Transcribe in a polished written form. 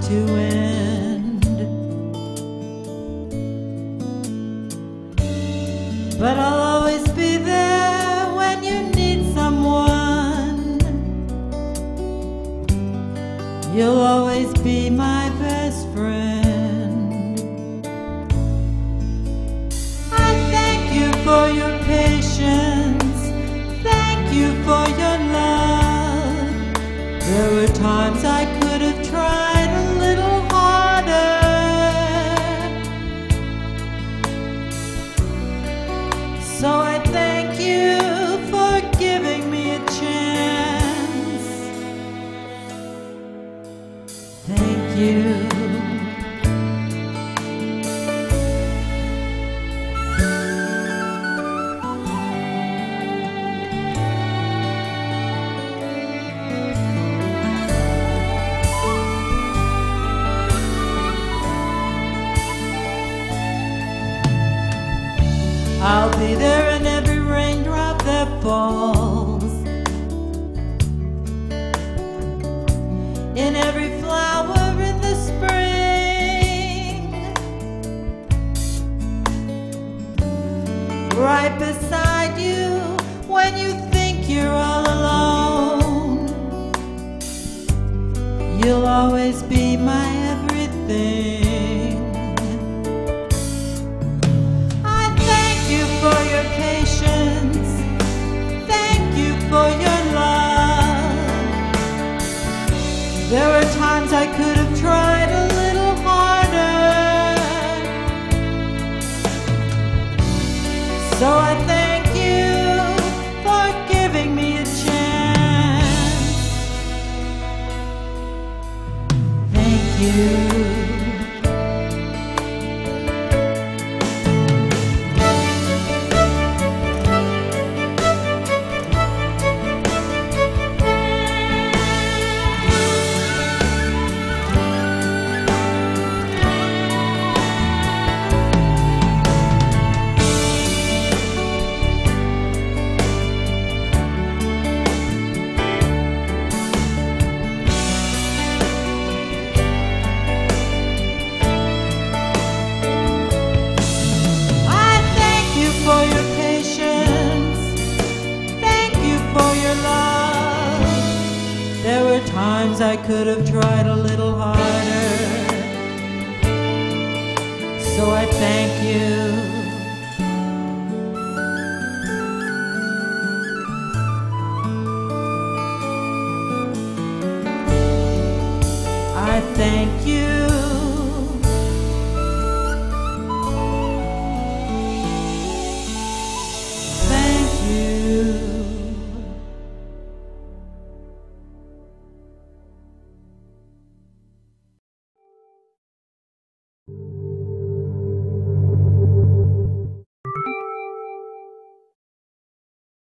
to end. But I'll always be there when you need someone. You'll always be my best friend. I thank you for your patience. Thank you for your love. There were times I could have tried a little harder. So I thank you for giving me a chance. Thank you. I'll be there in every raindrop that falls, in every flower in the spring, right beside you when you think you're all alone. You'll always be my everything. For your patience, thank you for your love. There were times I could have tried a little harder. So I thank you for giving me a chance. Thank you. There were times I could have tried a little harder. So I thank you.